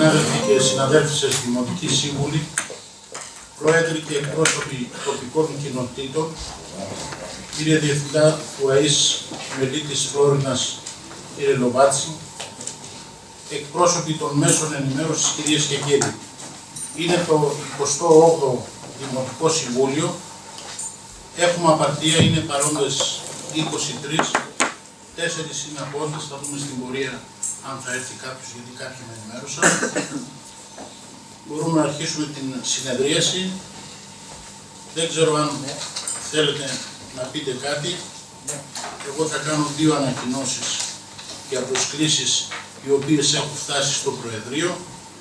συνάδελφοι και συναδέλφισες δημοτικοί σύμβουλοι, πρόεδροι και εκπρόσωποι τοπικών κοινοτήτων, κύριε Διευθυντά του ΑΕΣ Μελίτης Φλόρινας, κύριε Λοβάτση, εκπρόσωποι των μέσων ενημέρωσης, κυρίες και κύριοι. Είναι το 28ο Δημοτικό Συμβούλιο. Έχουμε απαρτία, είναι παρόντες 23, 4 είναι απόντες, θα δούμε στην πορεία αν θα έρθει κάποιος, γιατί κάποιοι με ενημέρωσαν. Μπορούμε να αρχίσουμε την συνεδρίαση. Δεν ξέρω αν θέλετε να πείτε κάτι. Εγώ θα κάνω 2 ανακοινώσεις για προσκλήσεις οι οποίες έχουν φτάσει στο Προεδρείο.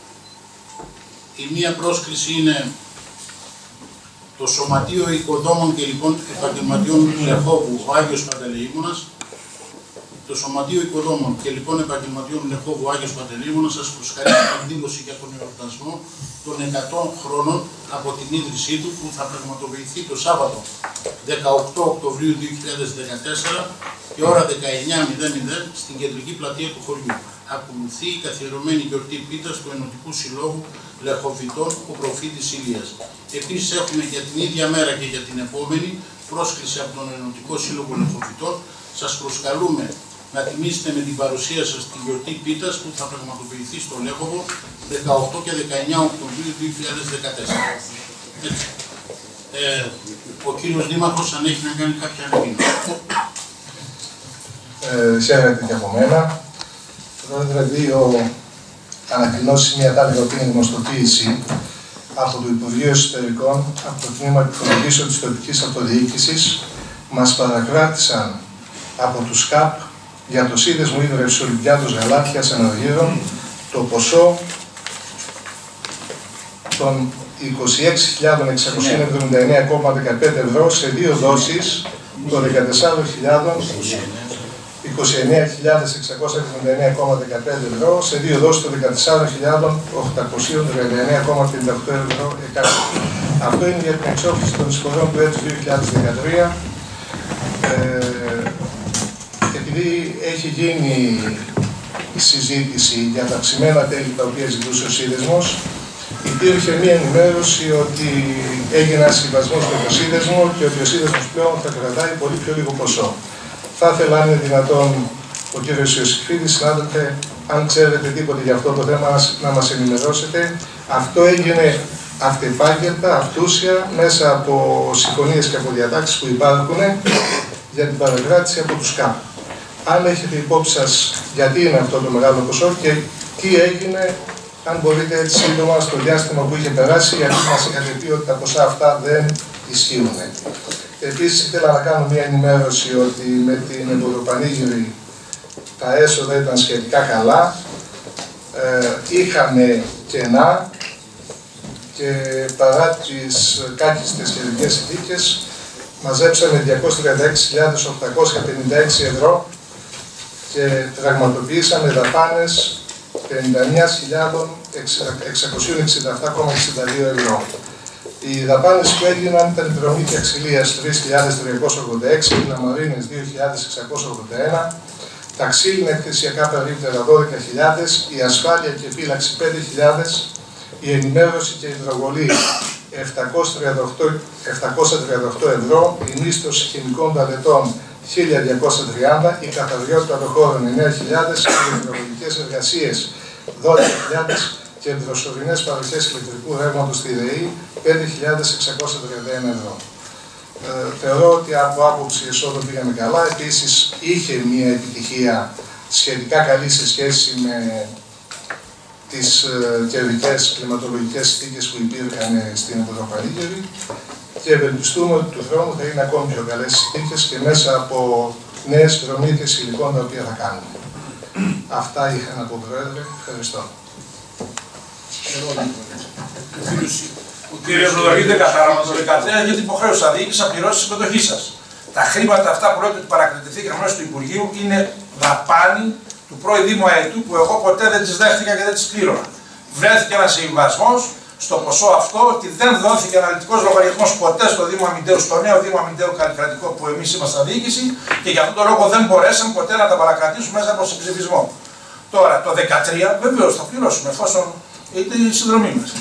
Η μία πρόσκληση είναι το Σωματείο Οικοδόμων και λοιπόν Επαγγελματιών του Λεχόβου, ο Άγιος Παντελεήμονας. Το Σωματείο Οικοδόμων και λοιπόν Επαγγελματιών Λεχόβου, ο Άγιος Παντελεήμονας σας προσκαλεί την εκδήλωση για τον εορτασμό των 100 χρόνων από την ίδρυσή του, που θα πραγματοποιηθεί το Σάββατο 18 Οκτωβρίου 2014 και ώρα 19:00 στην κεντρική πλατεία του χωριού. Ακολουθεί η καθιερωμένη γιορτή πίτας του Ενωτικού Συλλόγου Λεχοβιτών ο Προφήτης Ηλίας. Επίσης έχουμε για την ίδια μέρα και για την επόμενη πρόσκληση από τον Ενωτικό Σύλλογο Λεχοβιτών. Σας προσκαλούμε να τιμήσετε με την παρουσία σας τη γιορτή πίτας που θα πραγματοποιηθεί στο Λέχοβο 18 και 19 Οκτωβρίου 2014. Ο κύριος Δήμαρχος αν έχει να κάνει κάποια ανακοίνωση. Χαίρετε και από μένα. Πρόεδρε, 2 ανακοινώσεις, μία τα έλεγα ότι είναι γνωστοποίηση από το Υπουργείο Εσωτερικών, από το Τμήμα Επιχειρήσεων της Τοπικής Αυτοδιοίκησης, μας παρακράτησαν από τους ΚΑΠ για το Σύνδεσμο Ίδρυυσης Ολυμπιάδος Γαλάτιας Αναργύρων το ποσό των 26.679,15 ευρώ σε 2 δόσεις των 29.679,15 ευρώ σε 2 δόσεις των 14.839,58 ευρώ εκάστοτε. Αυτό είναι για την εξόφληση των εισφορών του έτους 2013. Επειδή έχει γίνει συζήτηση για τα αυξημένα τέλη τα οποία ζητούσε ο Σύνδεσμος, υπήρχε μία ενημέρωση ότι έγινε ένα συμβασμός με το Σύνδεσμο και ότι ο Σύνδεσμος πλέον θα κρατάει πολύ πιο λίγο ποσό. Θα ήθελα, αν είναι δυνατόν, ο κύριος Ιωσήφιδης, συνάδελφε, αν ξέρετε τίποτε για αυτό το θέμα, να μας ενημερώσετε. Αυτό έγινε αυτεπάγγελτα, αυτούσια, μέσα από συμφωνίες και από διατάξεις που υπάρχουν για την παρακράτηση από τους ΚΑΠ. Αν έχετε υπόψη σας γιατί είναι αυτό το μεγάλο ποσό και τι έγινε, αν μπορείτε έτσι σύντομα στο διάστημα που είχε περάσει, γιατί μας είχατε πει ότι τα ποσά αυτά δεν ισχύουν. Επίσης, ήθελα να κάνω μια ενημέρωση ότι με την Ευρωπανήγυρη τα έσοδα ήταν σχετικά καλά. Είχαμε κενά και παρά τις κάκιστες καιρικές συνθήκες μαζέψαμε 236.856 ευρώ και πραγματοποιήσαμε δαπάνες 51.667,62 ευρώ. Οι δαπάνες που έγιναν ήταν προμήθεια ξυλίας 3.386, λαμαρίνες 2.681, τα ξύλινα εκθεσιακά περίπτερα 12.000, η ασφάλεια και φύλαξη 5.000, η ενημέρωση και η υδροβολή 738 ευρώ, η μίσθωση χημικών ταλετών 1.230, η καθαριότητα των χώρων 9.000, οι υδρολογικές εργασίες 12.000 και προσωρινές παροχές ηλεκτρικού ρεύματος στη ΔΕΗ 5.631 ευρώ. Θεωρώ ότι από άποψη εσόδων πήγαμε καλά. Επίσης, είχε μια επιτυχία σχετικά καλή σε σχέση με τις καιρικές κλιματολογικές συνθήκες που υπήρχαν στην Ευρωπαϊκή και ευελπιστούμε ότι του χρόνου θα είναι ακόμη πιο καλές συνθήκες και μέσα από νέες προμήθειες υλικών τα οποία θα κάνουμε. Αυτά είχα να πω, Πρόεδρε. Ευχαριστώ. Κύριε Πρωτοβουλευτή, καθαρά το 2013 για την υποχρέωση θα διοίκηση να πληρώσει τη συμμετοχή σα. Τα χρήματα αυτά που λέτε ότι παρακρατηθήκαν μέσω του Υπουργείου είναι δαπάνη του πρώην Δήμου Αετού που εγώ ποτέ δεν τις δέχτηκα και δεν τις πλήρωνα. Βρέθηκε ένας συμβιβασμός στο ποσό αυτό ότι δεν δόθηκε αναλυτικός λογαριασμός ποτέ στο Δήμο Αμυντέου, στο νέο Δήμο Αμυντέου Καλλικρατικό που εμείς ήμασταν διοίκηση και γι' αυτόν τον λόγο δεν μπορέσαμε ποτέ να τα παρακρατήσουμε μέσα από συμψηφισμό. Τώρα το 2013 βεβαίως θα πληρώσουμε εφόσον είναι η συνδρομή μας.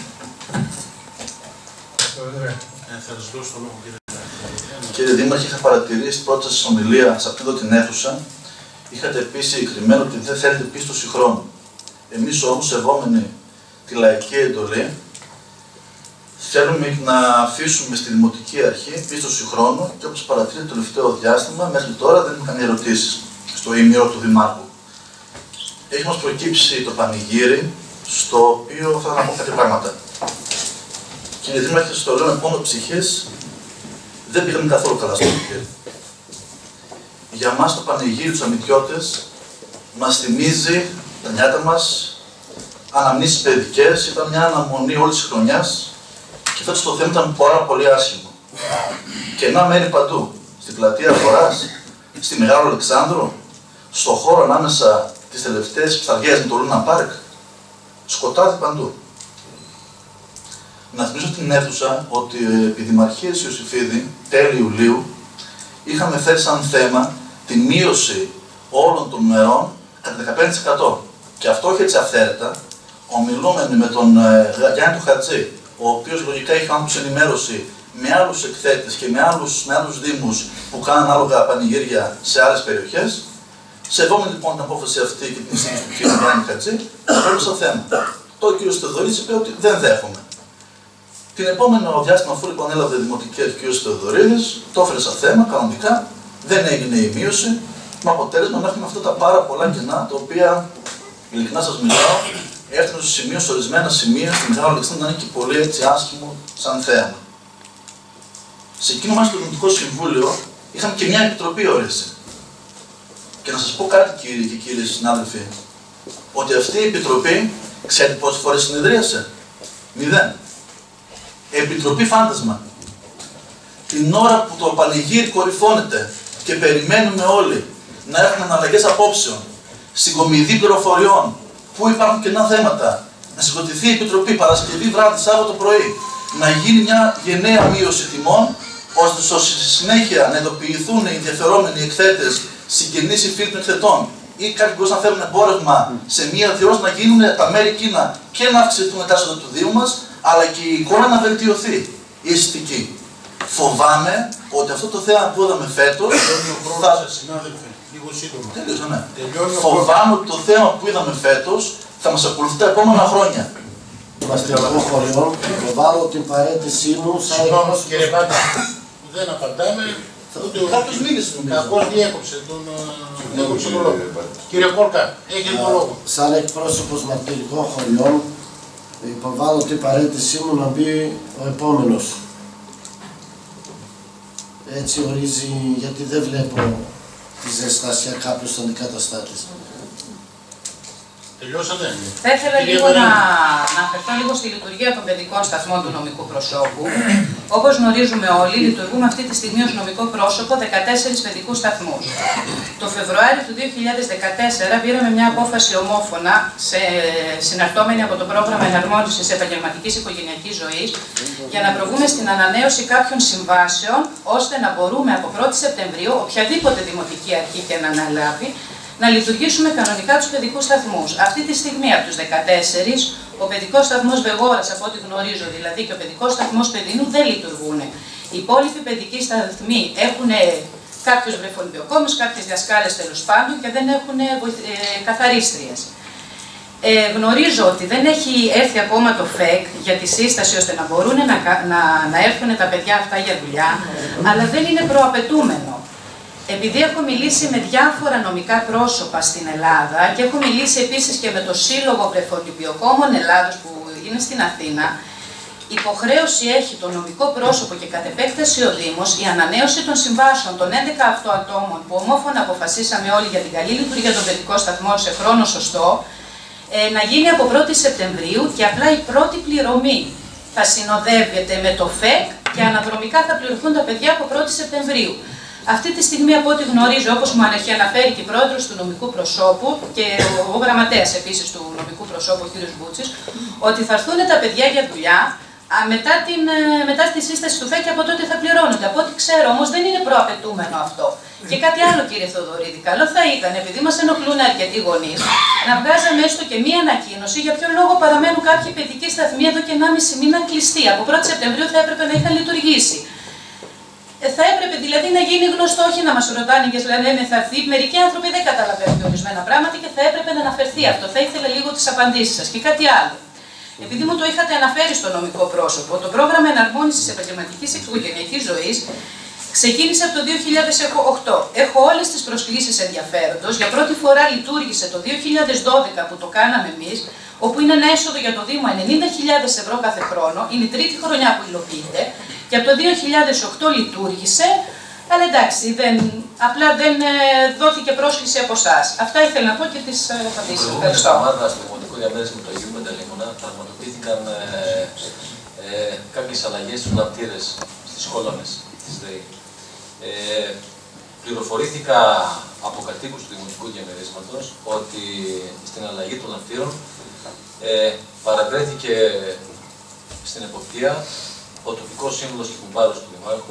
Θα σας δώσω το λόγο, κύριε. Κύριε Δήμαρχε, είχα παρατηρήσει στην πρώτη σας ομιλία σε αυτήν εδώ την αίθουσα. Είχατε πει συγκεκριμένα ότι δεν θέλετε πίστοση χρόνου. Εμείς όμως, σεβόμενοι τη λαϊκή εντολή, θέλουμε να αφήσουμε στη Δημοτική Αρχή πίστοση χρόνου και όπως παρατηρείτε το τελευταίο διάστημα, μέχρι τώρα δεν έχουμε κάνει ερωτήσεις στο ημίωρο του Δημάρχου. Έχει μας προκύψει το πανηγύρι, στο οποίο θα να πω κάποια πράγματα. Κύριε Δήμαρχε, σας το λέω με πόνο ψυχής, δεν πήγαμε καθόλου καλά στο πανηγύρι. Για μας το πανηγύρι τους αμυντιώτες μας θυμίζει τα νιάτα μας, αναμνήσεις παιδικές, ήταν μια αναμονή όλης της χρονιάς και φέτος το θέμα ήταν πάρα πολύ άσχημο. Κενά μέρη παντού, στην πλατεία Αγοράς, στη Μεγάλο Αλεξάνδρο, στο χώρο ανάμεσα τις τελευταίες ψαριές με το Λούνα Πάρκ, σκοτάδι παντού. Να θυμίσω την αίθουσα ότι επί Δημαρχίας Ιωσηφίδη, τέλη Ιουλίου, είχαμε θέσει σαν θέμα τη μείωση όλων των μερών κατά 15%. Και αυτό όχι έτσι αυθαίρετα. Ομιλούμενοι με τον Γιάννη του Χατζή, ο οποίος λογικά είχε άμεση ενημέρωση με άλλους εκθέτες και με άλλους δήμους που κάνουν ανάλογα πανηγύρια σε άλλες περιοχές. Σεβόμενοι λοιπόν την απόφαση αυτή και την εισήγηση του κ. Γιάννη Χατζή, πρέπει στο θέμα. Το κ. Θεοδωρίδης είπε ότι δεν δέχομαι. Την επόμενο διάστημα, αφού λοιπόν έλαβε Δημοτική Αρχή ο κ. Θεοδωρίδης, το έφερε σαν θέμα κανονικά, δεν έγινε η μείωση, με αποτέλεσμα να έχουμε αυτά τα πάρα πολλά κενά, τα οποία ειλικρινά σας μιλάω, έφτανε στο σημείο, σε ορισμένα σημεία, στην Μεγάλο Αλεξάνδρου να είναι και πολύ έτσι άσχημο σαν θέαμα. Σε εκείνο μας το Δημοτικό Συμβούλιο είχαμε και μια επιτροπή όρεση. Και να σας πω κάτι, κύριοι και κύριοι συνάδελφοι, ότι αυτή η επιτροπή, ξέρετε πόσες φορές συνεδρίασε? 0. Επιτροπή φάντασμα. Την ώρα που το πανηγύρι κορυφώνεται και περιμένουμε όλοι να έχουμε αναλλαγές απόψεων, συγκομιδή πληροφοριών, που υπάρχουν κενά θέματα, να συγκροτηθεί η Επιτροπή Παρασκευή βράδυ, Σάββατο πρωί, να γίνει μια γενναία μείωση τιμών, ώστε στη συνέχεια να ειδοποιηθούν οι ενδιαφερόμενοι εκθέτες, συγγενείς ή φίλοι των εκθετών, ή κάποιοι μπορούν να φέρουν εμπόρευμα σε μια διόρθωση να γίνουν τα μέρη εκείνα και να αυξηθούν τα έσοδα του Δήμου μας, αλλά και η εικόνα να βελτιωθεί, η αισθητική. Φοβάμαι ότι αυτό το θέμα που είδαμε φέτος. Λίγο σύντομα. Τελείωσα, ναι. Φοβάμαι ότι το θέμα που είδαμε φέτος θα μας ακολουθεί τα επόμενα χρόνια. Είμαστε εγώ χωριών και προβάλλω την παρέτησή μου σαν εκπρόσωπος. Κύριε Πάντα, δεν απαντάμε. Κάποιος μίλησε νομίζω. Κακώς διέκοψε τον λόγο. Κύριε Κόρκα, έχετε τον λόγο. Σαν εκπρόσωπος μαρτυρικών χωριών υποβάλλω την παρέτησή μου να μπει ο επόμενος. Έτσι ορίζει, γιατί δεν βλέπω τη ζεστάσια κάποιος αντικαταστάτης. Τελειώσατε. Θα ήθελα λίγο να αναφερθώ λίγο στη λειτουργία των παιδικών σταθμών του νομικού προσώπου. Όπως γνωρίζουμε όλοι, λειτουργούμε αυτή τη στιγμή ως νομικό πρόσωπο 14 παιδικούς σταθμούς. Το Φεβρουάριο του 2014 πήραμε μια απόφαση ομόφωνα, συναρτώμενη από το πρόγραμμα εναρμόνισης επαγγελματικής οικογενειακής ζωής, για να προβούμε στην ανανέωση κάποιων συμβάσεων, ώστε να μπορούμε από 1η Σεπτεμβρίου, οποιαδήποτε δημοτική αρχή και να αναλάβει, να λειτουργήσουμε κανονικά τους παιδικούς σταθμούς. Αυτή τη στιγμή από τους 14, ο παιδικός σταθμός Βεγόρας, από ό,τι γνωρίζω δηλαδή, και ο παιδικός σταθμός Παιδινού δεν λειτουργούν. Οι υπόλοιποι παιδικοί σταθμοί έχουν κάποιους βρεφονιπιοκόμους, κάποιες διασκάλες τέλος πάντων και δεν έχουν καθαρίστριες. Γνωρίζω ότι δεν έχει έρθει ακόμα το ΦΕΚ για τη σύσταση ώστε να μπορούν να έρθουν τα παιδιά αυτά για δουλειά, αλλά δεν είναι προαπαιτούμενο. Επειδή έχω μιλήσει με διάφορα νομικά πρόσωπα στην Ελλάδα και έχω μιλήσει επίσης και με το Σύλλογο Βρεφονιπιοκόμων Ελλάδος που είναι στην Αθήνα, υποχρέωση έχει το νομικό πρόσωπο και κατ' επέκταση ο Δήμος η ανανέωση των συμβάσεων των 11 αυτών ατόμων που ομόφωνα αποφασίσαμε όλοι για την καλή λειτουργία των παιδικών σταθμών σε χρόνο σωστό, να γίνει από 1η Σεπτεμβρίου και απλά η πρώτη πληρωμή θα συνοδεύεται με το ΦΕΚ και αναδρομικά θα πληρωθούν τα παιδιά από 1η Σεπτεμβρίου. Αυτή τη στιγμή, από ό,τι γνωρίζω, όπως μου έχει αναφέρει και η πρόεδρος του νομικού προσώπου και ο γραμματέας επίσης του νομικού προσώπου, ο κ. Μπούτσης, ότι θα έρθουν τα παιδιά για δουλειά μετά τη σύσταση του ΦΕΚ και από τότε θα πληρώνονται. Από ό,τι ξέρω όμως δεν είναι προαπαιτούμενο αυτό. Και κάτι άλλο, κύριε Θοδωρίδη, καλό θα ήταν, επειδή μας ενοχλούν αρκετοί γονείς, να βγάζαμε έστω και μία ανακοίνωση για ποιο λόγο παραμένουν κάποιοι παιδικοί σταθμοί εδώ και 1,5 μήνα κλειστοί. Από 1η Σεπτεμβρίου θα έπρεπε να είχαν λειτουργήσει. Θα έπρεπε δηλαδή να γίνει γνωστό, όχι να μας ρωτάνε και λένε θα έρθει. Μερικοί άνθρωποι δεν καταλαβαίνουν ορισμένα πράγματα και θα έπρεπε να αναφερθεί αυτό. Θα ήθελα λίγο τις απαντήσεις σας. Και κάτι άλλο. Επειδή μου το είχατε αναφέρει στο νομικό πρόσωπο, το πρόγραμμα εναρμόνισης επαγγελματικής οικογενειακής ζωής ξεκίνησε από το 2008. Έχω όλες τις προσκλήσεις ενδιαφέροντος. Για πρώτη φορά λειτουργήσε το 2012 που το κάναμε εμείς, όπου είναι ένα έσοδο για το Δήμο 90.000 ευρώ κάθε χρόνο. Είναι η τρίτη χρονιά που υλοποιείται και από το 2008 λειτουργήσε. Αλλά εντάξει, απλά δεν δόθηκε πρόσκληση από εσάς. Αυτά ήθελα να πω και τις απαντήσεις. Ευχαριστώ. Στο Δημοτικό Διαμέρισμα του Αγίου Παντελεήμωνα πραγματοποιήθηκαν κάποιες αλλαγές στους λαμπτήρες στις κόλονες της ΔΕΗ. Πληροφορήθηκα από κατοίκους του Δημοτικού Διαμερίσματος ότι στην αλλαγή των λαμπτήρων παραβρέθηκε στην εποπτεία ο τοπικός σύμβουλος και κουμπάρος του Δημάρχου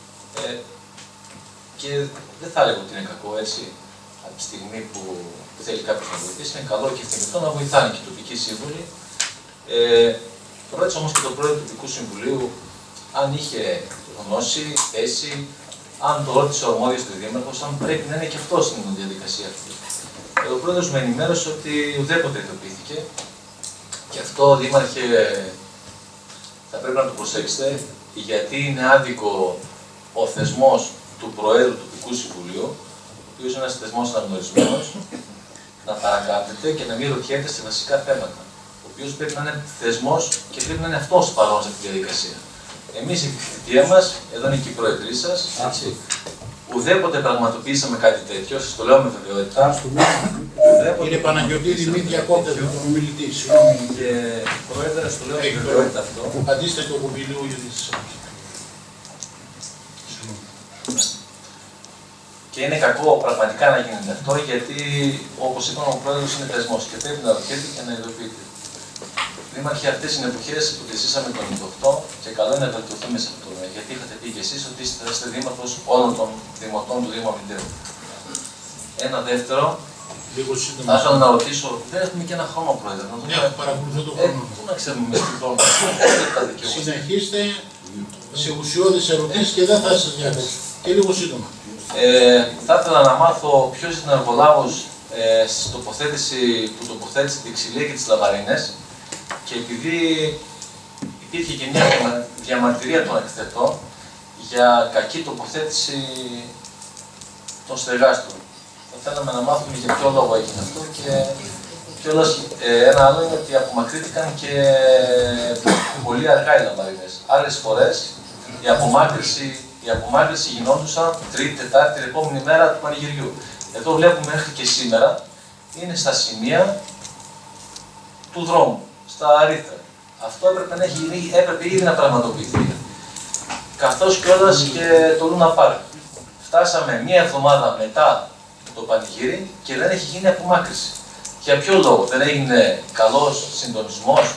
και δεν θα έλεγα ότι είναι κακό έτσι, από τη στιγμή που θέλει κάποιος να βοηθήσει, είναι καλό και ευθυμητό να βοηθάνε και οι τοπικοί σύμβουλοι. Ρώτησα όμως και τον πρόεδρο του Τοπικού Συμβουλίου αν είχε γνώση, θέση, αν το ρώτησε ο αρμόδιος του Δήμαρχος, αν πρέπει να είναι και αυτό στην διαδικασία αυτή. Ο πρόεδρος με ενημέρωσε ότι ουδέποτε ειδοποιήθηκε και αυτό, Δήμαρχε, θα πρέπει να το προσέξετε, γιατί είναι άδικο ο θεσμός του Προέδρου του Τοπικού Συμβουλίου, ο οποίος είναι ένας θεσμός αναγνωρισμένος, να παρακάπτεται και να μην ρωτιέται σε βασικά θέματα. Ο οποίος πρέπει να είναι θεσμός και πρέπει να είναι αυτός παρόν σε αυτή τη διαδικασία. Εμείς η θητεία μας, εδώ είναι και η Προεδρή σας, ουδέποτε πραγματοποιήσαμε κάτι τέτοιο, σας το λέω με βεβαιότητα. Κύριε Παναγιωτήδη, μην διακόπτετε τον ομιλητή. Και Πρόεδρε, σας το λέω με βεβαιότητα αυτό. Απαντήστε το κουμπιλίου για τις Και είναι κακό πραγματικά να γίνεται αυτό, γιατί όπως είπαμε, ο Πρόεδρος είναι θεσμός και πρέπει να ρωτιέται και να ειδοποιείται. Δήμαρχοι, αυτές είναι εποχές που ζήσαμε το 98 και καλό είναι να βελτιωθούμε σε αυτό. Γιατί είχατε πει και εσείς ότι είστε δήμαρχος όλων των δημοτών του Δήμου Αμυντέου. Ένα δεύτερο, θα ήθελα να ρωτήσω, δεν έχουμε και ένα χρόνο, Πρόεδρε. Ναι, παρακολουθώ το χρόνο. Πού να ξέρουμε με τι χρόνο. Συνεχίστε σε ουσιώδεις ερωτήσεις και δεν θα σας διακόψω. Και λίγο σύντομα. Θα ήθελα να μάθω ποιος ήταν ο εργολάβος που τοποθέτησε τη ξυλία και τις λαβαρίνες και επειδή υπήρχε και μια διαμαρτυρία των εκθετών για κακή τοποθέτηση των στεγάστρων. Θα θέλαμε να μάθουμε για ποιο λόγο έγινε αυτό και κιόλας ένα άλλο είναι ότι απομακρύθηκαν και πολύ αργά οι λαβαρίνες. Άλλες φορές η απομάκρυνση γινόντουσαν Τρίτη, Τετάρτη, την επόμενη μέρα του πανηγυριού. Εδώ βλέπουμε μέχρι και σήμερα είναι στα σημεία του δρόμου, στα αρήθρα. Αυτό έπρεπε ήδη να πραγματοποιηθεί. Καθώς κιόλας και το Λούνα Πάρκ. Φτάσαμε μία εβδομάδα μετά το πανηγύρι και δεν έχει γίνει απομάκρυνση. Για ποιο λόγο, δεν έγινε καλός συντονισμός.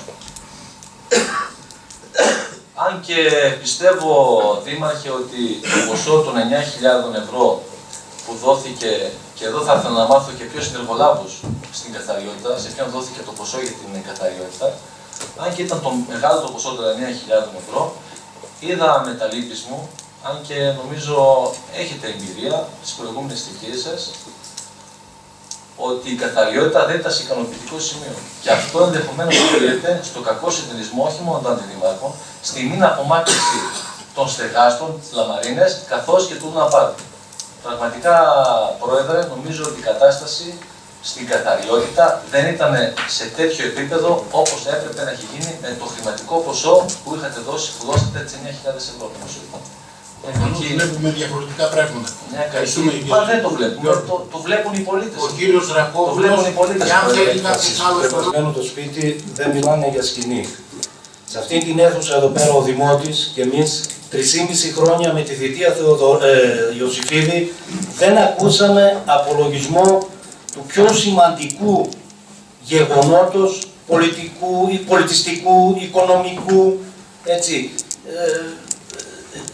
Αν και πιστεύω, Δήμαρχε, ότι το ποσό των 9.000 ευρώ που δόθηκε, και εδώ θα ήθελα να μάθω και ποιος είναι εργολάβος στην καθαριότητα, σε ποιον δόθηκε το ποσό για την καθαριότητα, αν και ήταν το μεγάλο το ποσό των 9.000 ευρώ, είδα με τα λύπης μου, αν και νομίζω έχετε εμπειρία στις προηγούμενες θητείες σας, ότι η καθαριότητα δεν ήταν σε ικανοποιητικό σημείο. Και αυτό ενδεχομένως οφείλεται στο κακό συντονισμό όχι μόνο των αντιδημάρχων, στη μην απομάκρυνση των στεγάστων, τις λαμαρίνες, καθώς και του Λούνα Πάρκ. Πραγματικά, Πρόεδρε, νομίζω ότι η κατάσταση στην καθαριότητα δεν ήταν σε τέτοιο επίπεδο όπως έπρεπε να έχει γίνει με το χρηματικό ποσό που είχατε δώσει, που δώσατε τις 9.000 ευρώ. Βλέπουμε διαφορετικά πράγματα. Μα δεν το βλέπουμε. Το βλέπουν οι πολίτες. Ο κύριος Ρακόπουλος, το βλέπουν οι πολίτες. Και αν θέλει κάποιος άλλος το σπίτι, δεν μιλάνε για σκηνή. Σε αυτήν την αίθουσα εδώ πέρα ο Δημότης και εμείς 3,5 χρόνια με τη θητεία Ιωσήφιδη δεν ακούσαμε απολογισμό του πιο σημαντικού γεγονότος πολιτικού, πολιτιστικού, οικονομικού, έτσι,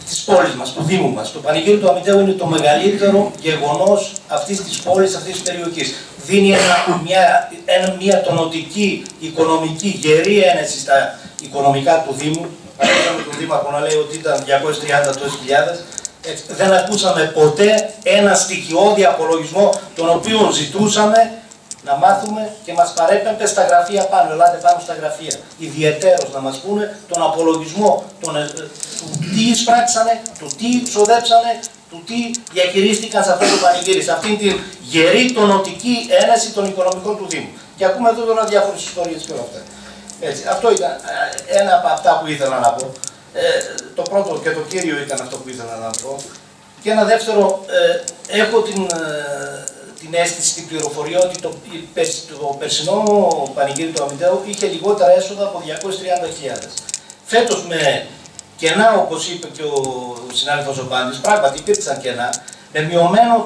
της πόλης μας, του Δήμου μας. Το πανηγύρι του Αμυντέου είναι το μεγαλύτερο γεγονός αυτής της πόλης, αυτής της περιοχής. Δίνει μια τονωτική, οικονομική, γερή ένεση στα οικονομικά του Δήμου. Ακούσαμε τον Δήμαρχο να λέει ότι ήταν 230 τόσες χιλιάδες. Δεν ακούσαμε ποτέ ένα στοιχειώδη απολογισμό, τον οποίο ζητούσαμε να μάθουμε και μας παρέπεμπε στα γραφεία πάνω. Ελάτε πάνω στα γραφεία. Ιδιαιτέρως να μας πούνε τον απολογισμό του τι εισπράξανε, του τι ξοδέψανε, του τι διαχειρίστηκαν σε αυτό το πανηγύρι, σε αυτήν την γερή τονωτική ένεση των οικονομικών του Δήμου. Και ακούμε εδώ τώρα διάφορες ιστορίες και όλα αυτά. Έτσι, αυτό ήταν ένα από αυτά που ήθελα να πω. Το πρώτο και το κύριο ήταν αυτό που ήθελα να πω. Και ένα δεύτερο, έχω την αίσθηση, την πληροφορία ότι το περσινό πανηγύρι του Αμυντέου είχε λιγότερα έσοδα από 230.000. Φέτος με κενά, όπως είπε και ο συνάδελφος ο Πάντης, πράγματι υπήρξαν κενά, με μειωμένο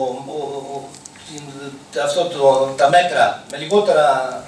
τα μέτρα, με λιγότερα,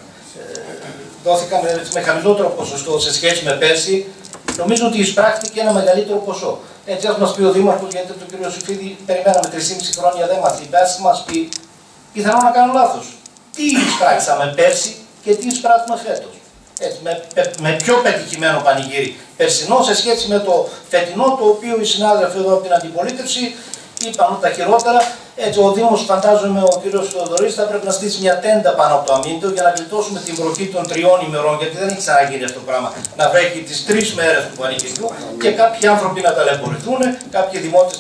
δόθηκαν με χαμηλότερο ποσοστό σε σχέση με πέρσι, νομίζω ότι εισπράχθηκε ένα μεγαλύτερο ποσό. Έτσι, ας μας πει ο Δήμαρχος, γιατί τον κύριο Ιωσήφιδη περιμέναμε 3,5 χρόνια, δεν μας είπε, ας μας πει, πιθανό να κάνω λάθος. Τι εισπράξαμε πέρσι και τι εισπράττουμε φέτος. Έτσι, με πιο πετυχημένο πανηγύρι περσινό σε σχέση με το φετινό, το οποίο οι συνάδελφοι εδώ από την αντιπολίτευση είπαν ότι τα χειρότερα. Έτσι, ο Δήμος, φαντάζομαι, ο κ. Θεοδωρής θα πρέπει να στήσει μια τέντα πάνω από το αμύντεο για να γλιτώσουμε την βροχή των 3 ημερών, γιατί δεν έχει ξαναγίνει αυτό το πράγμα. Να βρέχει τις 3 μέρες του πανηγυριού και κάποιοι άνθρωποι να ταλαιπωρηθούν, κάποιοι δημότες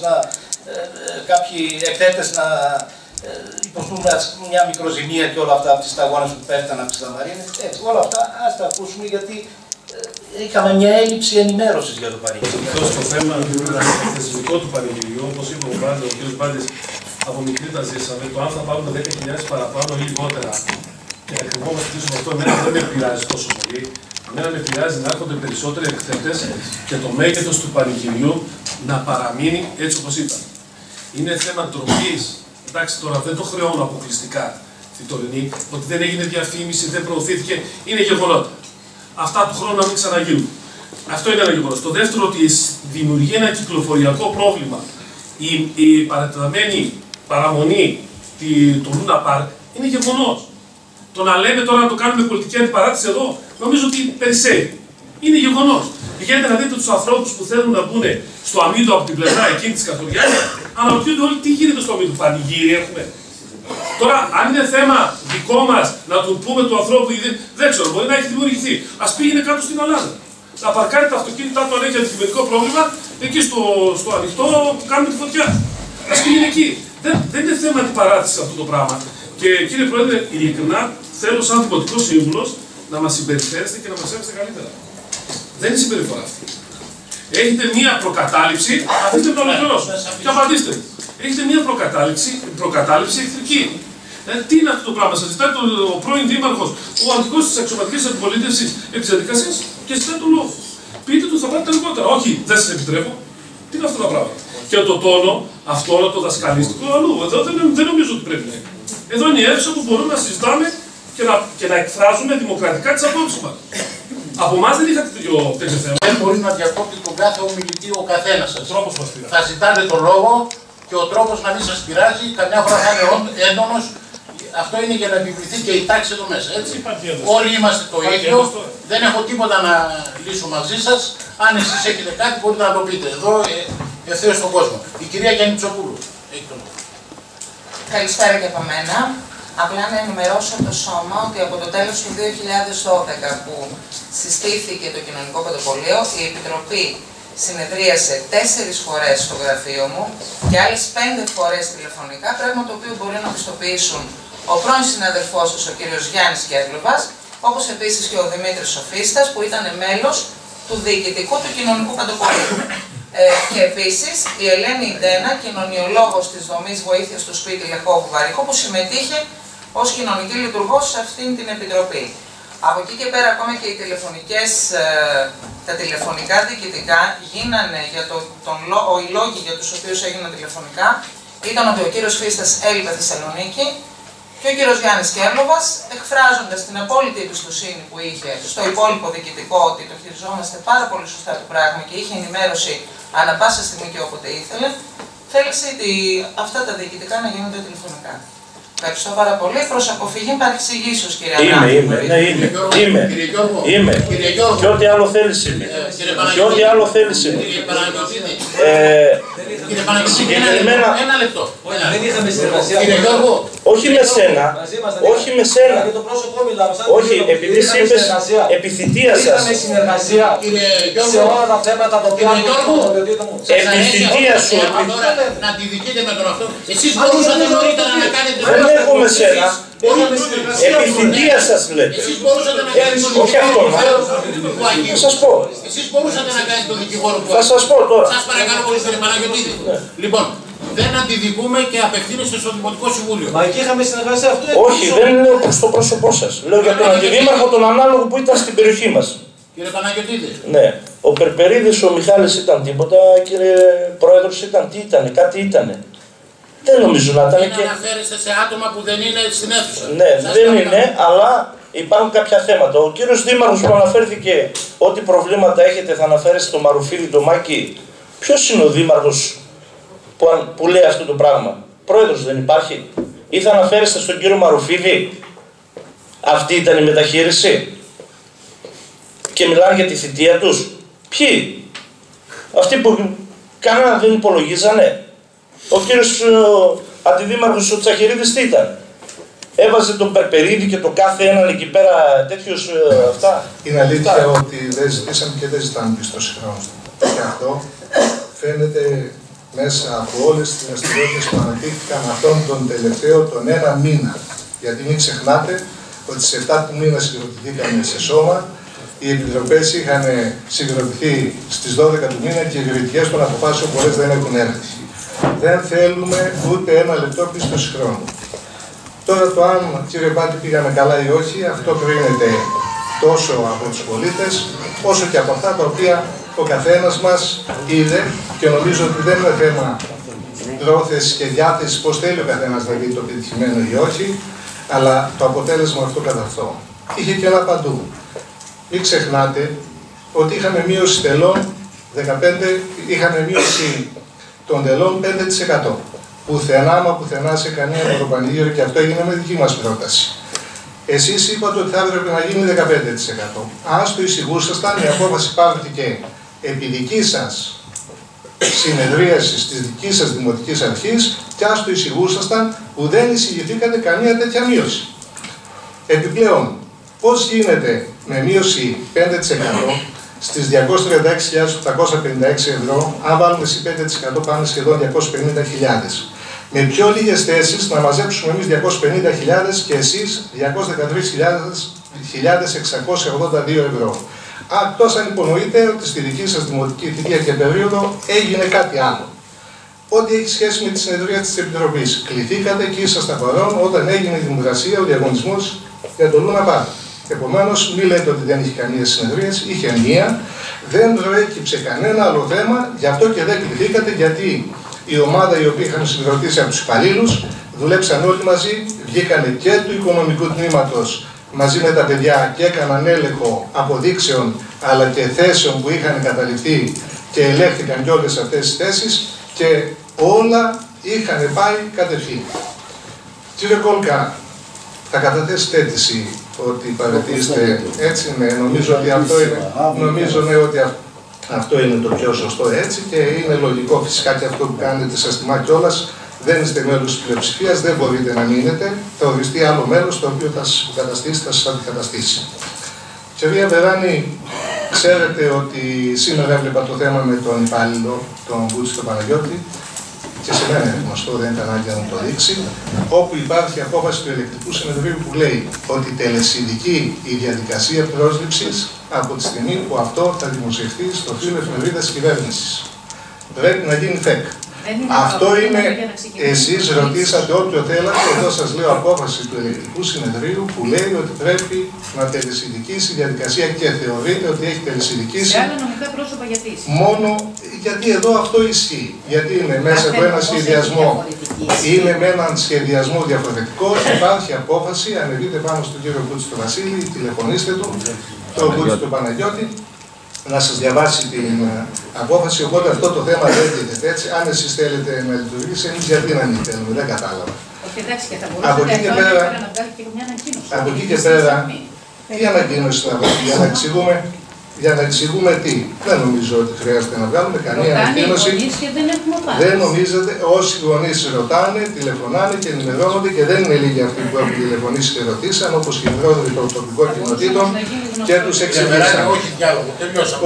κάποιοι εκθέτες να υποστούν μια μικροζημία και όλα αυτά από τις σταγόνες που πέφτουν από τις λαμαρίνες. Έτσι, όλα αυτά ας τα ακούσουμε, γιατί είχαμε μια έλλειψη ενημέρωσης για το πανηγύριο. Αυτό στο θέμα το θεσμικό του πανηγυριού, όπως είπε ο κ. Μπάντης, από μικρή τα ζήσαμε. Το αν θα πάρουμε 10.000 παραπάνω ή λιγότερα και να κρυβόμαστε πίσω από αυτό, εμένα δεν με πειράζει τόσο πολύ. Εμένα με πειράζει να έρχονται περισσότεροι εκθέτες και το μέγεθος του πανηγυριού να παραμείνει έτσι όπως ήταν. Είναι θέμα ντροπής. Εντάξει, τώρα δεν το χρεώνω αποκλειστικά την τωρινή, ότι δεν έγινε διαφήμιση, δεν προωθήθηκε. Είναι γεγονότα. Αυτά του χρόνου να μην ξαναγίνουν. Αυτό είναι ένα γεγονός. Το δεύτερο, ότι δημιουργεί ένα κυκλοφοριακό πρόβλημα. Η παρατεταμένη παραμονή του Λούνα Πάρκ είναι γεγονός. Το να λέμε τώρα να το κάνουμε πολιτική αντιπαράθεση εδώ, νομίζω ότι περισσεύει. Είναι γεγονός. Πηγαίνετε να δείτε τους ανθρώπους που θέλουν να μπουν στο αμύντο από την πλευρά εκείνη της Καθοριάνης, αναρωτιούνται όλοι τι γίνεται στο αμύντο. Πανηγύρι έχουμε. Τώρα, αν είναι θέμα δικό μας να του πούμε του ανθρώπου, δεν ξέρω, μπορεί να έχει δημιουργηθεί. Ας πήγαινε κάτω στην Ελλάδα. Να παρκάρει τα αυτοκίνητά του αν έχει αντικειμενικό πρόβλημα, εκεί στο ανοιχτό που κάνουμε τη φωτιά. Ας πήγαινε εκεί. Δεν είναι θέμα αντιπαράθεση αυτό το πράγμα. Και κύριε Πρόεδρε, ειλικρινά θέλω σαν δημοτικός σύμβουλος να μας συμπεριφέρεστε και να μας έρθετε καλύτερα. Δεν είναι συμπεριφορά αυτή. Έχετε μία προκατάληψη, αφήστε το ολοκληρώσω και απαντήστε. Έχετε μία προκατάληψη εχθρική. Τι είναι αυτό το πράγμα, σας ζητάει ο πρώην Δήμαρχος, ο αρχηγός της αξιωματικής αντιπολίτευσης επί της διαδικασίας και ζητάει τον λόγο. Πείτε του, θα πάρετε λιγότερα. Όχι, δεν σας επιτρέπω. Τι είναι αυτά τα πράγματα. Και το τόνο, αυτό το δασκαλίστικο αλλού. Εδώ δεν νομίζω ότι πρέπει να είναι. Εδώ είναι η αίθουσα που μπορούμε να συζητάμε και να εκφράζουμε δημοκρατικά τις απόψεις μας. Από εμάς δεν είχατε τέτοιο θέμα. Δεν μπορεί να διακόπτει τον κάθε ομιλητή ο καθένας σας. Θα ζητάτε τον λόγο και ο τρόπος να μην σας πειράζει, καμιά φορά θα είναι έντονος. Αυτό είναι για να επιβληθεί και η τάξη εδώ μέσα. Έτσι. Όλοι είμαστε το ίδιο. Δεν έχω τίποτα να λύσω μαζί σας. Αν εσείς έχετε κάτι, μπορείτε να το πείτε. Εδώ ευθέως στον κόσμο. Η κυρία Γιάννη Τσοπούλου έχει τον λόγο. Καλησπέρα και από μένα. Απλά να ενημερώσω το Σώμα ότι από το τέλος του 2012 που συστήθηκε το Κοινωνικό Πρωτοκολλείο, η Επιτροπή συνεδρίασε 4 φορές στο γραφείο μου και άλλες 5 φορές τηλεφωνικά, πράγμα το οποίο μπορεί να πιστοποιήσουν ο πρώην συναδελφός σας, ο κύριος Γιάννης Κέρλοβας, όπως επίσης και ο Δημήτρης Σοφίστας, που ήταν μέλος του Διοικητικού του Κοινωνικού Πρωτοκολλείου. Και επίσης η Ελένη Ντένα, κοινωνιολόγος της δομής βοήθειας του σπίτι Λεχόβου Βαρικό, που συμμετείχε ως κοινωνική λειτουργός σε αυτήν την επιτροπή. Από εκεί και πέρα, ακόμα και τα τηλεφωνικά διοικητικά γίνανε για οι λόγοι για τους οποίους έγιναν τηλεφωνικά ήταν ότι ο κύριος Φίστας έλειπε Θεσσαλονίκη Και ο κύριος Γιάννης Κέρλοβας, εκφράζοντας την απόλυτη εμπιστοσύνη που είχε στο υπόλοιπο διοικητικό ότι το χειριζόμαστε πάρα πολύ σωστά το πράγμα και είχε ενημέρωση ανά πάσα στιγμή και όποτε ήθελε, θέλησε αυτά τα διοικητικά να γίνονται τηλεφωνικά. Ευχαριστώ πάρα πολύ. Προς αποφυγή παρεξηγήσεως, κύριε Ανάπη. Είμαι. Και ό,τι άλλο θέλεις είμαι. Και ό,τι άλλο θέλεις είμαι. Συγκεκριμένα. Ένα λεπτό. Δεν είχαμε συνεργασία. Όχι με σένα. Όχι με σένα. Όχι, επειδή είπες επί θητεία σας. Είχαμε συνεργασία σε όλα τα θέματα τα οποία επί θητεία σου. Να αντιδικείτε με τον αυτό. Εσείς μπορούσατε νωρίτερα να κάνετε. Δεν έχω με σένα. Επί θητεία σας λέτε. Εσείς μπορούσατε να κάνετε τον όχι αυτό. Θα σας πω. Εσείς μπορούσατε να κάνετε τον δικηγόρο του. Θα σας πω τώρα. Σας παρακαλώ πολύ, κύριε Παναγιωτίδη. Λοιπόν, δεν αντιδικούμε και απευθύνεστε στο Δημοτικό Συμβούλιο. Μα εκεί είχαμε συνεργασία αυτό. Όχι, δεν λέω προς το πρόσωπό σας. Λέω για τον αντιδήμαρχο τον ανάλογο που ήταν στην περιοχή μας. Κύριε Παναγιωτίδη. Ναι. Ο Περπερίδης, ο Μιχάλης ήταν τίποτα, κύριε Πρόεδρος ήταν τι ήτανε, κάτι ήτανε. Δεν νομίζω να ήταν και... και... αναφέρεστε σε άτομα που δεν είναι στην αίθουσα. Ναι, δεν είναι, αλλά υπάρχουν κάποια θέματα. Ο κύριος Δήμαρχος που αναφέρθηκε ότι προβλήματα έχετε θα αναφέρεστε το Μαρουφίδη, το Μάκη. Ποιος είναι ο Δήμαρχος που λέει αυτό το πράγμα? Πρόεδρος δεν υπάρχει? Ή θα αναφέρεστε στον κύριο Μαρουφίδη? Αυτή ήταν η μεταχείριση? Και μιλάνε για τη θητεία τους. Ποιοι? Αυτοί που κανένα δεν υπολογίζανε. Ο κύριος αντιδήμαρχος ο Τσαχερίδης τι ήταν? Έβαζε τον Περπερίδη και το κάθε έναν εκεί πέρα τέτοιος αυτά. Είναι αλήθεια ότι δεν ζητήσαμε και δεν ζητάμε πιστώσεις χρόνου. Και αυτό φαίνεται μέσα από όλες τις δραστηριότητες που αναπτύχθηκαν αυτόν τον τελευταίο τον ένα μήνα. Γιατί μην ξεχνάτε ότι στις 7 του μήνα συγκροτηθήκαμε σε σώμα, οι επιτροπές είχαν συγκροτηθεί στις 12 του μήνα και οι διοικητικές των αποφάσεων πολλές δεν έχουν έρθει. Δεν θέλουμε ούτε ένα λεπτό πίστοση χρόνου. Τώρα το αν, κύριε Μπάτη, πήγαμε καλά ή όχι, αυτό κρίνεται τόσο από τους πολίτες, όσο και από αυτά τα οποία ο καθένας μας είδε και νομίζω ότι δεν είναι θέμα πρόθεσης και διάθεσης πώς θέλει ο καθένας να δει το πετυχημένο ή όχι, αλλά το αποτέλεσμα αυτό καθ' αυτό. Είχε και ένα παντού. Μην ξεχνάτε ότι είχαμε μείωση τελών 15, είχαμε μείωση των τελών 5%. Πουθενά σε κανένα από το πανηγύριο και αυτό έγινε με δική μας πρόταση. Εσείς είπατε ότι θα έπρεπε να γίνει 15%. Αν το εισηγούσασταν, η απόφαση πάρθηκε επί δική σας συνεδρίαση της δικής σας Δημοτικής Αρχής και ας το εισηγούσασταν που δεν εισηγηθήκατε καμία τέτοια μείωση. Επιπλέον, πώς γίνεται με μείωση 5% στις 236.856 ευρώ, αν βάλουμε εσύ 5% πάνε σχεδόν 250.000. Με πιο λίγες θέσεις να μαζέψουμε εμείς 250.000 και εσείς 213.682 ευρώ. Εκτός αν υπονοείτε ότι στη δική σας δημοτική θητεία και περίοδο έγινε κάτι άλλο. Ό,τι έχει σχέση με τη συνεδρία της Επιτροπής. Κληθήκατε και ήσασταν παρόν όταν έγινε η δημοκρασία, ο διαγωνισμός για το Λούνα Πάρκ. Επομένως, μην λέτε ότι δεν είχε καμία συνεδρία, είχε μία, δεν προέκυψε κανένα άλλο θέμα, γι' αυτό και δεν κληθήκατε, γιατί η ομάδα η οποία είχαμε συγκροτήσει από τους υπαλλήλους δουλέψαν όλοι μαζί, βγήκανε και του οικονομικού τμήματος μαζί με τα παιδιά και έκαναν έλεγχο αποδείξεων αλλά και θέσεων που είχαν καταληφθεί και ελέγχθηκαν και όλες αυτές τις θέσεις και όλα είχαν πάει κατευθείαν. Κύριε Κόλκα, θα καταθέσετε αίτηση ότι παρατηρήσετε έτσι, ναι, νομίζω ότι αυτό είναι το πιο σωστό έτσι και είναι λογικό φυσικά και αυτό που κάνετε σας τιμά κιόλας. Δεν είστε μέλος της πλειοψηφίας, δεν μπορείτε να μείνετε. Θα οριστεί άλλο μέλος το οποίο θα σας υποκαταστήσει, θα σας αντικαταστήσει. Κυρία Βεράνη, ξέρετε ότι σήμερα έβλεπα το θέμα με τον υπάλληλο, τον Μπούτσι τον Παναγιώτη, και σε μένα είναι γνωστό, δεν ήταν ανάγκη να μου το δείξει, όπου υπάρχει απόφαση του Ελεκτικού Συνεδρίου που λέει ότι τελεσίδικη η διαδικασία πρόσληψης από τη στιγμή που αυτό θα δημοσιευτεί στο φύλλο εφημερίδας της κυβέρνησης. Πρέπει να γίνει ΦΕΚ. Αυτό είναι, εσείς ρωτήσατε όποιο θέλατε, εδώ σας λέω απόφαση του Ελληνικού Συνεδρίου που λέει ότι πρέπει να τελεσυνδικήσει η διαδικασία και θεωρείται ότι έχει τελεσυνδικήσει. Σε άλλα νομικά πρόσωπα γιατί? Μόνο γιατί εδώ αυτό ισχύει. Γιατί είναι μέσα από ένα σχεδιασμό, είναι με έναν σχεδιασμό διαφορετικό, υπάρχει απόφαση, ανεβείτε πάνω στον κύριο Κούτσι του Βασίλη, τηλεφωνήστε του, τον Κούτσι του Παναγιώτη, να σας διαβάσει την απόφαση, οπότε αυτό το θέμα δεν γίνεται έτσι. Αν εσείς θέλετε να λειτουργήσει, εμείς γιατί να μην θέλουμε, δεν κατάλαβα. Όχι, εντάξει, και θα μπορούσατε να βγάλει και μια ανακοίνωση. Από εκεί και πέρα, τι ανακοίνωση να βγάλουμε, για να εξηγούμε τι. Δεν νομίζω ότι χρειάζεται να βγάλουμε καμία ανακοίνωση. Δεν νομίζετε, όσοι γονείς ρωτάνε, τηλεφωνάνε και ενημερώνονται και δεν είναι λίγοι αυτοί που έχουν τηλεφωνήσει και ρωτήσαν, όπως και οι πρόεδροι των τοπικών κοινοτήτων και τους εξηγήσαν. Όχι διάλογο, τελειώσαμε.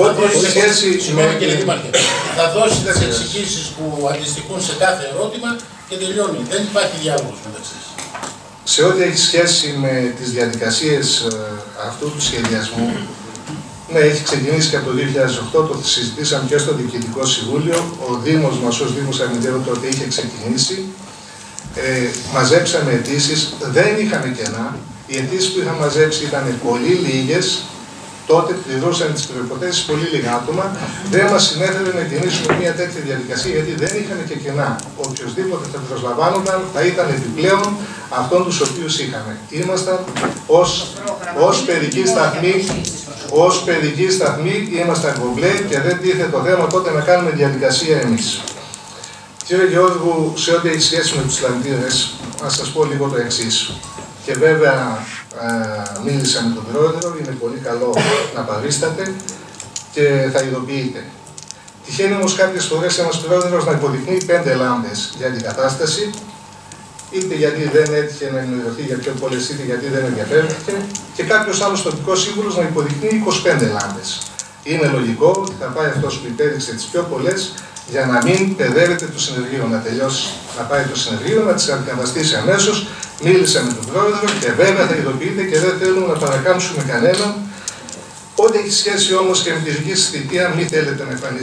Θα δώσει τις εξηγήσεις που αντιστοιχούν σε κάθε ερώτημα και τελειώνει. Δεν υπάρχει διάλογος μεταξύ σας. Σε ό,τι έχει σχέση με τις διαδικασίες αυτού του σχεδιασμού, ναι, έχει ξεκινήσει και από το 2008, το συζητήσαμε και στο Διοικητικό Συμβούλιο. Ο Δήμος μας, ως Δήμος Αμυντέου, τότε είχε ξεκινήσει. Μαζέψαμε αιτήσεις, δεν είχαμε κενά. Οι αιτήσεις που είχαμε μαζέψει ήταν πολύ λίγες. Τότε πληρούσαν τις προϋποθέσεις πολύ λίγα άτομα. Δεν μας συνέφερε να κινήσουμε μια τέτοια διαδικασία, γιατί δεν είχαμε και κενά. Οποιοςδήποτε θα προσλαμβάνονταν θα ήταν επιπλέον αυτών τους οποίους είχαμε. Ήμασταν ως παιδική σταθμή, ήμασταν κομπλέ και δεν τίθεται το θέμα τότε να κάνουμε διαδικασία εμείς. Κύριε Γεώργου, σε ό,τι έχει σχέση με τους Ισλαμιτήρες, να σας πω λίγο το εξής. Και βέβαια μίλησα με τον πρόεδρο, είναι πολύ καλό να παρίσταται και θα ειδοποιείτε. Τυχαίνει όμως κάποιες φορές ένας πρόεδρος να υποδεικνύει 5 λάμπες για την κατάσταση, είτε γιατί δεν έτυχε να ενημερωθεί για πιο πολλές, είτε γιατί δεν ενδιαφέρθηκε, και κάποιος άλλος τοπικός σύμβουλος να υποδεικνύει 25 λάμπες. Είναι λογικό ότι θα πάει αυτός που υπέδειξε τις πιο πολλές για να μην παιδεύεται το συνεργείο, να τελειώσει, να πάει το συνεργείο, να τις αντικαταστήσει αμέσως. Μίλησα με τον πρόεδρο και βέβαια θα ειδοποιείτε και δεν θέλουμε να παρακάμψουμε κανέναν. Ό,τι έχει σχέση όμως και με τη δική σας θητεία, μην θέλετε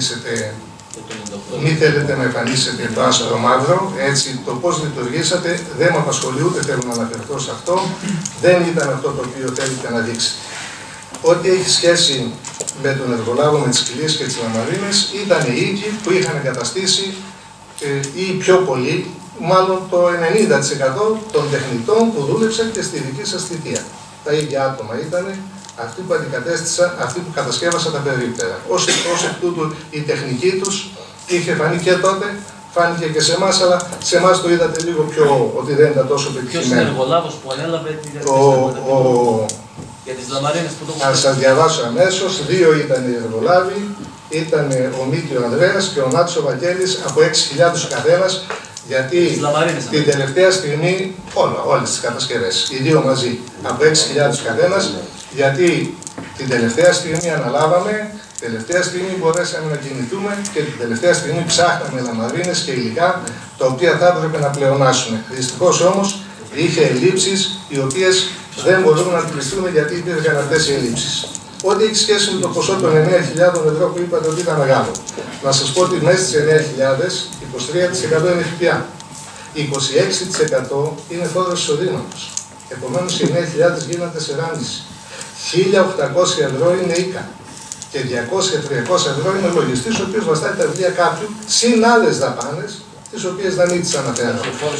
να εμφανίσετε το άσπρο μαύρο. Έτσι, το πώς λειτουργήσατε δεν με απασχολεί, ούτε θέλω να αναφερθώ σε αυτό. Δεν ήταν αυτό το οποίο θέλετε να δείξετε. Ό,τι έχει σχέση με τον εργολάβο, με τις κοιλίες και τις λαμαρίνες, ήταν οι οίκοι που είχαν εγκαταστήσει ή πιο πολύ, μάλλον το 90% των τεχνητών που δούλεψαν και στη δική σας θητεία. Τα ίδια άτομα ήταν αυτοί που αντικατέστησαν, αυτοί που κατασκεύασαν τα περίπτερα. Ως εκ τούτου η τεχνική τους είχε φανεί και τότε, φάνηκε και σε εμάς, αλλά σε εμάς το είδατε λίγο πιο, ότι δεν ήταν τόσο πετυχημένο. Ποιος είναι εργολάβος που ανέλαβε τη διαδικασία για τις λαμαρίνες που το να σας διαβάσω αμέσως, 2 ήταν οι εργολάβοι, ήταν ο Μίκη ο Ανδρέας και ο Νάτσο Βαγγέλης, από 6.000 ο καθένας, γιατί την τελευταία στιγμή, όλες τις κατασκευές, οι 2 μαζί, από 6.000 ο καθένας, γιατί την τελευταία στιγμή αναλάβαμε, τελευταία στιγμή μπορέσαμε να κινηθούμε και την τελευταία στιγμή ψάχναμε λαμαρίνες και υλικά τα οποία θα έπρεπε να πλεονάσουμε. Δυστυχώς όμως είχε ελλείψεις οι οποίες δεν μπορούμε να αντιληφθούμε γιατί υπήρχαν αυτές οι ελλείψεις. Ό,τι έχει σχέση με το ποσό των 9.000 ευρώ που είπατε ότι ήταν μεγάλο. Να σας πω ότι μέσα στις 9.000, 23% είναι ΦΠΑ. 26% είναι φόρος εισοδήματος. Επομένως οι 9.000 γίνονται 4,5. 1.800 ευρώ είναι ΙΚΑ. Και 200-300 ευρώ είναι ο λογιστής, ο οποίος βαστάει τα βιβλία κάποιου, συν άλλες δαπάνες, τις οποίες δεν τις αναφέρω.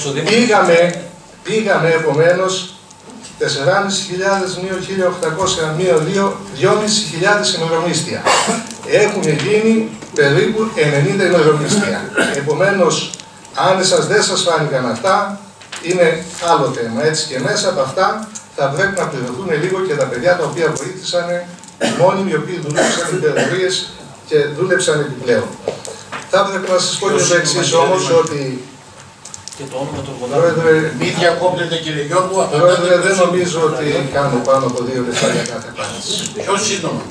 Πήγαμε επομένως 4.500 μείον 1.800 μείον 2.500 ημερομίσθια. Έχουν γίνει περίπου 90 ημερομίσθια. Επομένως, αν δεν σας φάνηκαν αυτά, είναι άλλο θέμα. Έτσι και μέσα από αυτά θα πρέπει να πληρωθούν λίγο και τα παιδιά τα οποία βοήθησαν μόνιμοι, οι οποίοι δουλέψαν υπερορίες και δούλεψαν επιπλέον. Θα πρέπει να σας πω και το εξής όμως, ότι και το όνομα του Πρόεδρε, μη διακόπτετε κύριε Γιώργο. Πρόεδρε, δεν νομίζω ότι κάνω πάνω από 2 λεπτά για κάθε απάντηση. Πιο σύντομα.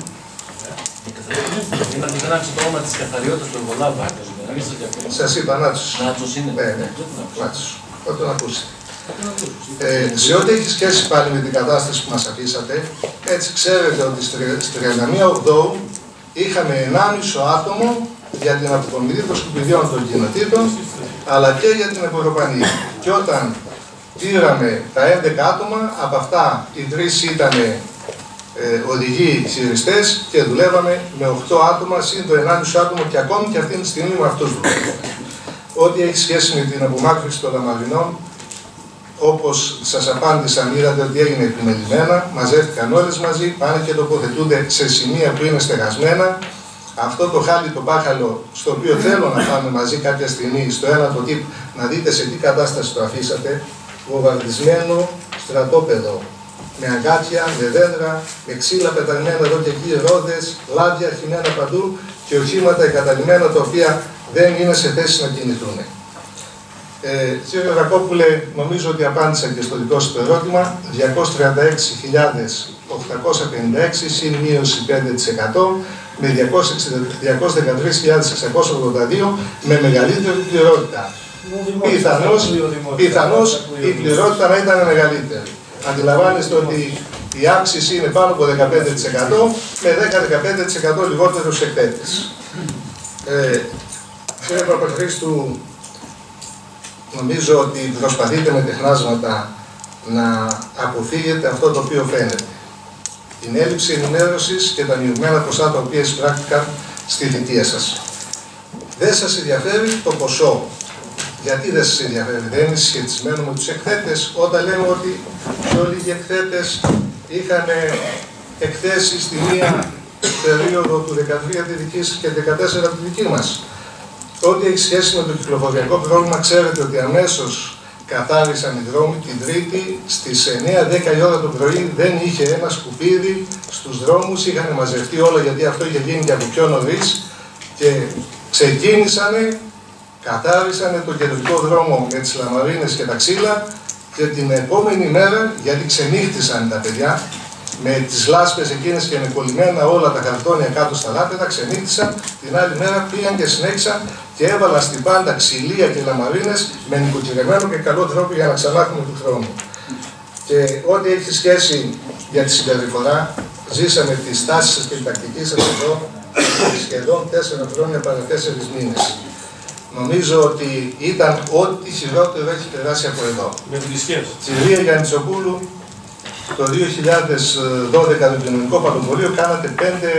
Είναι να το όνομα της καθαριότητας του εργολάβου. Σας είπα, Νάτσος. Νάτσος είναι. Νάτσος. Θα τον ακούσετε. Σε ό,τι έχει σχέση πάλι με την κατάσταση που μας αφήσατε, έτσι ξέρετε ότι στις 31 Οκτώου είχαμε 1,5 άτομο για την αποκομιδή των σκουπιδιών των κοινοτήτων, αλλά και για την εμποροπανία. Και όταν πήραμε τα 11 άτομα, από αυτά οι 3 ήταν οδηγοί χειριστές και δουλεύαμε με 8 άτομα, συν το 1,5 άτομο και ακόμη και αυτή τη στιγμή με αυτούς δουλεύουμε. Ό,τι έχει σχέση με την απομάκρυνση των λαμαρινών, όπως σας απάντησαν, είδατε ότι έγινε επιμελημένα, μαζεύτηκαν όλες μαζί, πάνε και τοποθετούνται σε σημεία που είναι στεγασμένα. Αυτό το χάλι το μπάχαλο, στο οποίο θέλω να πάμε μαζί κάποια στιγμή, στο ένα το τύπο, να δείτε σε τι κατάσταση το αφήσατε, βομβαρδισμένο στρατόπεδο, με αγκάθια, με δέντρα, με ξύλα πεταγμένα εδώ και εκεί, ρόδες, λάδια αρχιμένα παντού και οχήματα εγκαταλειμμένα τα οποία δεν είναι σε θέση να κινηθούν. Κύριε Ρακόπουλε, νομίζω ότι απάντησα και στο δικό σας το ερώτημα. 236.856 συν μείωση 5% με 213.682 με μεγαλύτερη πληρότητα. Πιθανώς η πληρότητα να ήταν μεγαλύτερη. Αντιλαμβάνεστε ότι η αύξηση είναι πάνω από 15% με 10-15% λιγότερους εκθέτες. Κύριε Παπαχρήστου, νομίζω ότι προσπαθείτε με τεχνάσματα να αποφύγετε αυτό το οποίο φαίνεται. Την έλλειψη ενημέρωσης και τα μειωμένα ποσά τα οποία εισπράχθηκαν στη θητεία σας. Δεν σας ενδιαφέρει το ποσό. Γιατί δεν σας ενδιαφέρει, δεν είναι συσχετισμένο με τους εκθέτες, όταν λέμε ότι πιο λίγοι εκθέτες είχαν εκθέσει στη μία περίοδο του 13 τη δική και 14 τη δική μας. Ό,τι έχει σχέση με το κυκλοφοριακό πρόβλημα, ξέρετε ότι αμέσως καθάρισαν οι δρόμοι την Τρίτη στις 9-10 η ώρα το πρωί, δεν είχε ένα σκουπίδι στους δρόμους, είχαν μαζευτεί όλα γιατί αυτό είχε γίνει και από πιο νωρίς και ξεκίνησανε, καθάρισανε το κεντρικό δρόμο με τις λαμαρίνες και τα ξύλα και την επόμενη μέρα, γιατί ξενύχτησαν τα παιδιά, με τις λάσπες εκείνες και με κολλημένα όλα τα καρτόνια κάτω στα λάπεδα, ξενύχτησαν, την άλλη μέρα πήγαν και συνέχισαν και έβαλαν στην πάντα ξυλία και λαμαρίνες με νοικοκυρεμένο και καλό τρόπο για να ξανάρχουμε του χρόνου. Και ό,τι έχει σχέση για τη συμπεριφορά, ζήσαμε τη στάση σας και την τακτική σας εδώ σχεδόν 4 χρόνια παρά 4 μήνες. Νομίζω ότι ήταν ό,τι χειρότερο έχει περάσει από εδώ. Με πλησιές. Κυρία Γιαννητσοπούλου, το 2012 το κοινωνικό παντοπολείο κάνατε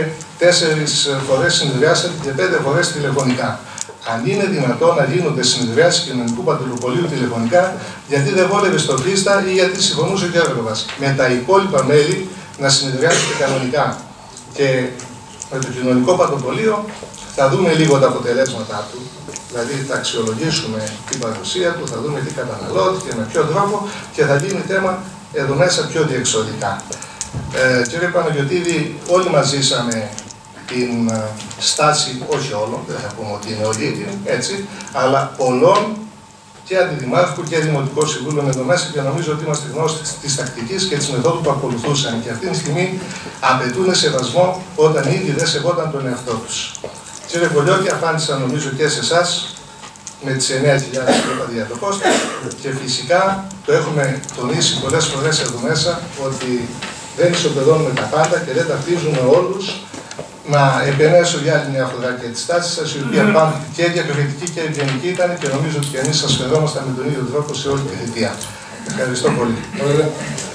4 φορές συνεδριάσατε και 5 φορές τηλεφωνικά. Αν είναι δυνατόν να γίνονται συνεδριάσεις κοινωνικού παντοπολείου τηλεφωνικά, γιατί δεν βόλευε στο Χρήστα ή γιατί συμφωνούσε και έργοβας. Με τα υπόλοιπα μέλη να συνεδριάσετε κανονικά. Και με το κοινωνικό παντοπολείο θα δούμε λίγο τα αποτελέσματά του. Δηλαδή θα αξιολογήσουμε την παρουσία του, θα δούμε τι καταναλώθηκε, με ποιο τρόπο και θα γίνει θέμα εδώ μέσα πιο διεξοδικά. Κύριε Παναγιωτήδη, όλοι μας ζήσαμε την στάση, όχι όλων, δεν θα πούμε ότι είναι όλοι έτσι, αλλά πολλών και αντιδημάρχου και δημοτικών συμβούλων εδώ μέσα και νομίζω ότι είμαστε γνώστοι της τακτικής και της μεθόδου που ακολουθούσαν και αυτή τη στιγμή απαιτούν σεβασμό όταν ήδη δεν σεβόταν τον εαυτό τους. Κύριε Πολιώτη, απάντησα νομίζω και σε εσάς με τις 9.000 που είπατε για το κόστος και φυσικά το έχουμε τονίσει πολλές φορές εδώ μέσα ότι δεν ισοπεδώνουμε τα πάντα και δεν ταυτίζουμε όλους. Να επενέσω για άλλη μια φορά και τη στάση σας, η οποία πάντα και διακριτική και ευγενική ήταν και νομίζω ότι και εμείς σας φερόμασταν με τον ίδιο τρόπο σε όλη τη θητεία. Ευχαριστώ πολύ.